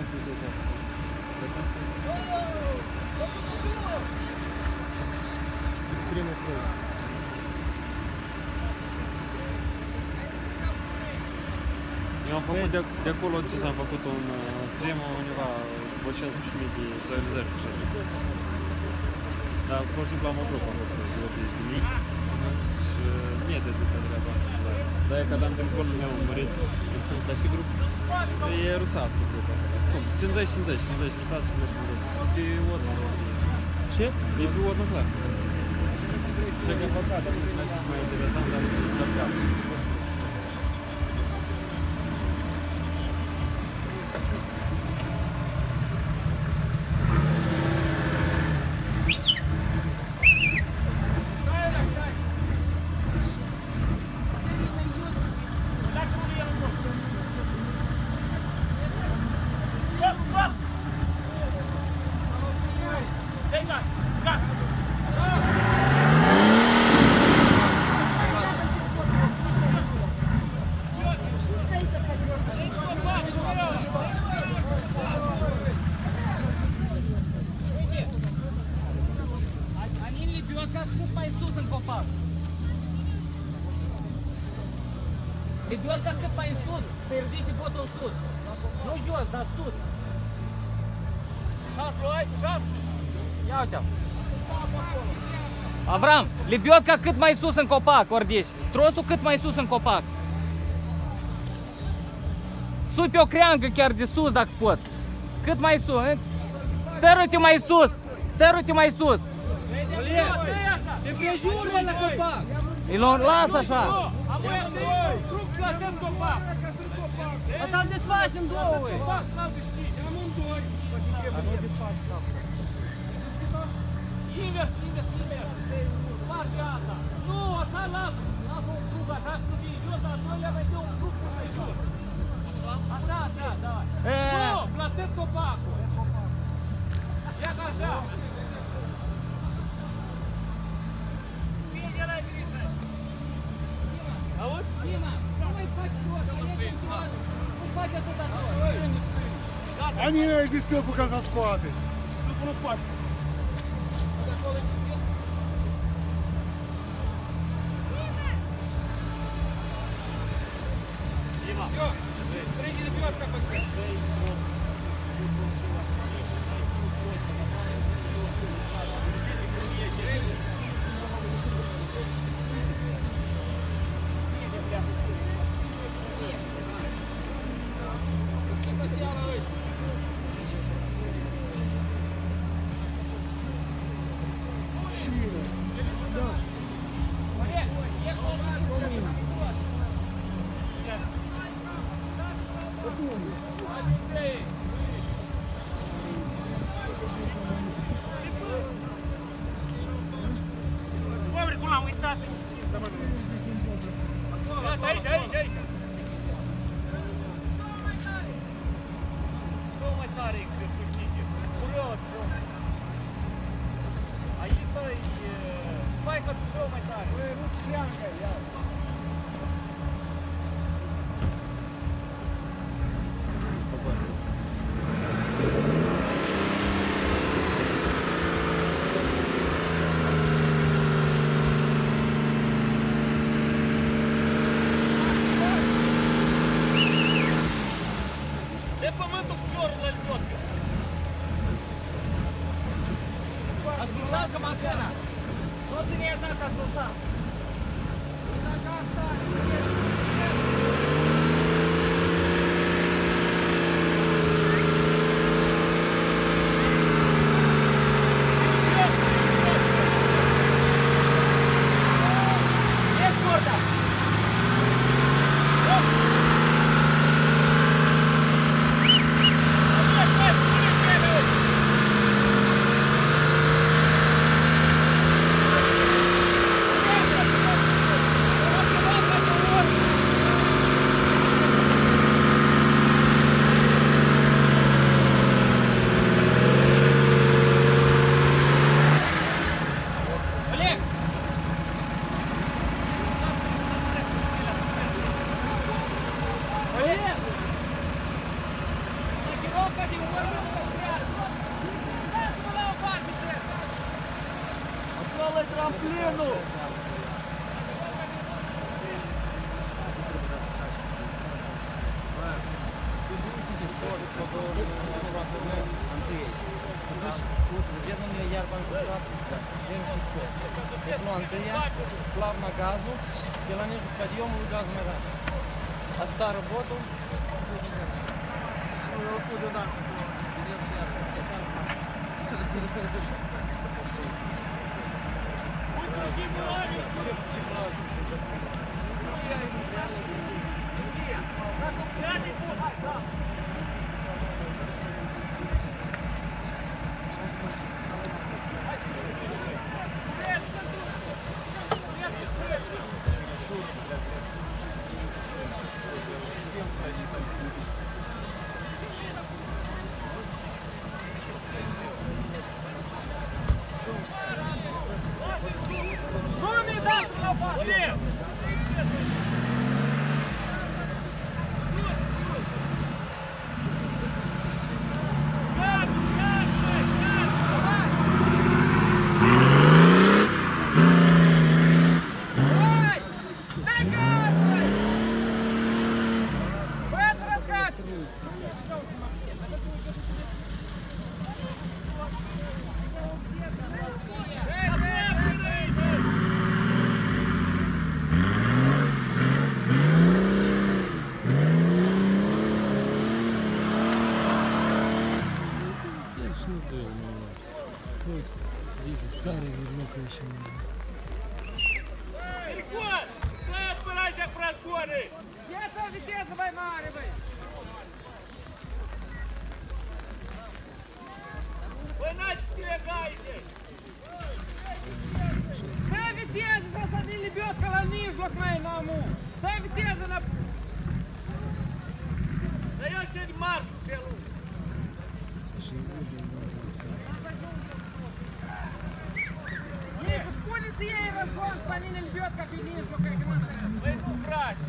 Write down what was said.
n-am pus de acolo. Extremă frâu. Eu am făcut de acolo ce s-am făcut un extremă undeva vreo 15.000 de vizualizări și așa. Dar pur și simplu am o grupă acolo de 80.000 și merge de pe treaba asta. Dar e că am telefonul meu murit, dar și grupul e rusească grupa. Cum? 50-50, rusească și rusească grupă. Pe urmă. Ce? E pe urmă clasă. Ce că păcat, dar nu mai sunt mai interesant, dar nu sunt scăpcat. Idioța cât mai în sus, să-i ridici botul sus. Nu jos, dar sus. Șap, luai, șap! Ia uite-o. Avram, libiotca cât mai sus în copac, Ordiș. Trosul cât mai sus în copac. Sui pe o creangă chiar de sus dacă poți. Cât mai sus. Stăru-te mai sus. Stăru-te mai sus. De prejurul la copac. Lasă așa. Asta îl desfaci în două. Invers. Partea asta. Nu, așa lasă. Lasă un plug așa să fie jos, dar noi le vedem un plug pe jos. Așa, da. Nu, platez copacul. Ia ca așa. Bine, l-ai venit. Auzi? Dima, nu mai faci jos, nu faci atâta jos. A nie ești de stâlpul ca să scoate. Stâlpul nu scoate. Dima! Trece de piotca pe cât. Pobre, cum l-am uitat! Gata, aici! Scă mai tare e crescut chișe. Curat, aici, băi, stai că scă mai tare. Băi, rup creangă, ia! De pământul piciorul la liotcă. Ascultați-că mașina. Nu ține așa ca ascultați. Dacă asta... Вадим, dați-mă la o parte, trebuie! Acolo e tramplinul! Jedną iar bankrupt, wiem ci co. Jak Andrija, плав на газу, дела между подъемом и газом и раньше. А с работу Руми, dați-mă la o parte! Егор! Стой, отбирайся в разгоны! Я это везде заваймаривай! Вы начали гайки! Дай витязь, сейчас они лебедка ланишь, лохмай на му! Дай витязь,